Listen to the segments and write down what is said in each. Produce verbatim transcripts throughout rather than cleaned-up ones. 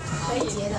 可以结的。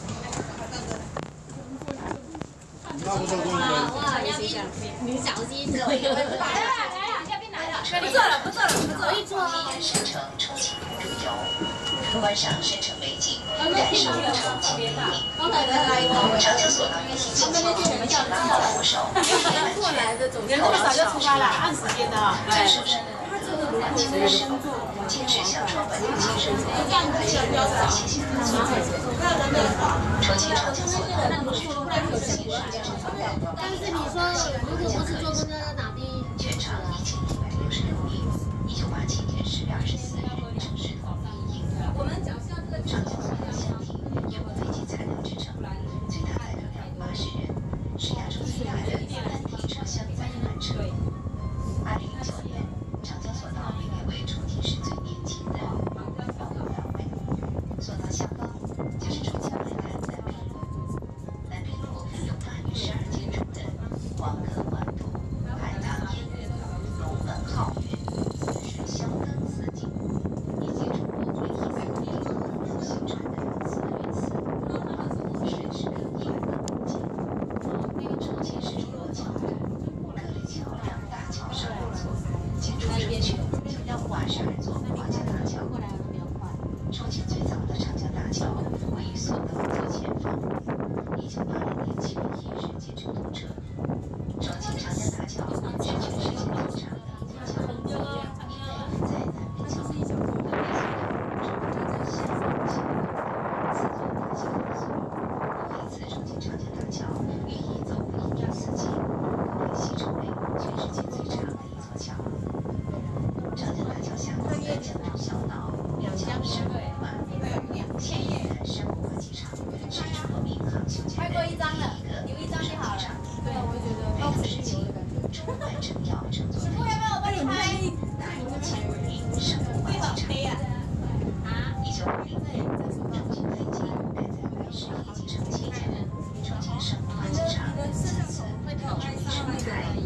那不错，恭喜！ 哇，要不你小心，来了来了，要不来了，不做了不做了不做，可以做。 山城重庆入游，观赏山城美景，感受重庆美丽。长江索道运行期间，请拉好扶手， 过来的总人这么早就出发了，按时间的啊。 感受生活，感情的生活，坚持向窗外的精神，和进入到谢谢的存在。重庆长江索道路是中国自行车场。 但是你说，如果不是坐公交到哪边？ 全长一千一百六十六米，一九八七年十月二十四日正式投入营运。我们脚下这个长江索道箱体由飞机材料制成，最大载客量八十人，是亚洲最大的单体车厢载客车。二零零九年，长江索道被列为重庆市最年轻的公共道路。索道下方就是重庆海岸南滨路。南滨路有大于十二建筑的黄河环渡、海棠烟云、龙门皓月、水萧灯四景，以及中国唯一在地方复兴船的四月寺、水池一百个古迹。重庆市中国桥各类桥梁、大桥上建筑成群，要挂十二座花江大桥。重庆最早的长江大桥位于索道最前方，一九八零年七月一日建成通车。重庆长江大桥是全世界最长的一座桥，因为在南滨江北侧的北侧向西四座大桥合作，为此重庆长江大桥寓意走过一年四季，被戏称为全世界最长的一座桥。长江大桥下方的江中小岛名叫山姆马，现役的山姆马机场是中国民航修建的第一个陆上机场。 对，我觉得北洋时期，中外政要乘坐飞机大型迁移山姆马机场。一九五零年，重庆飞机改在北十一机场期间，重庆山姆马机场自此立于生态。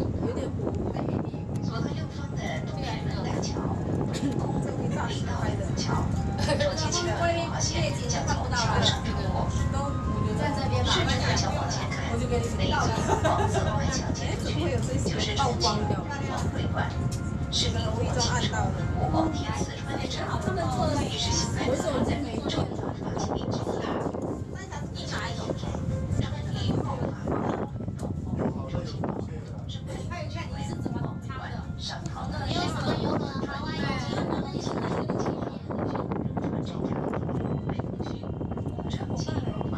左右六方的东直门大桥，公路立道桥，重庆青藏高速线将从桥上穿过。顺着大桥往前看，那一座黄色外墙建筑群就是重庆黄会馆，是明末清初武王天子传的产物，也是辛亥革命的重要发起地之一。一九一九年，成立黄花岗洞后，重庆黄会馆是为黄会馆上唐的时候，传统以及清代的经典流传这样北陆区古城记忆文化。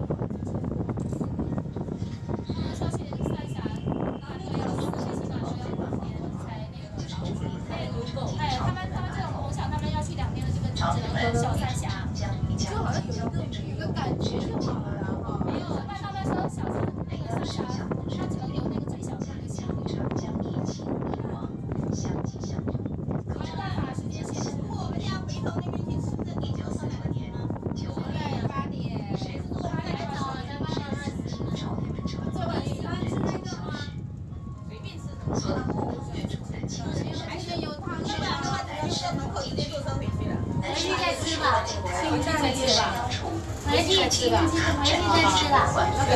长江们小三峡，将与江青交汇处，有个感觉就好了。没有，那到那时候小三那个三峡，它只能有那个最小的一个桥。长江一清一黄，相继相拥，构成了世界现代。我们家回头那边去吃的。一九四九年，九二年八点，谁做还来早了？在八点二十。清朝人们称作为人间消失。随便吃。索道后远处的青山山城，是长江南山门口一处。回去再吃吧，回去再吃吧，回去再吃吧，回去再吃了。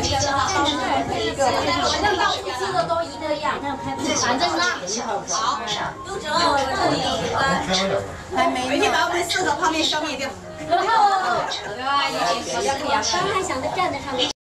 反正到处吃的都一个样，反正辣。好，都知道我这里还没。回去把我们四个泡面消灭掉。然后，对吧？也可以，刚才想着站在上面。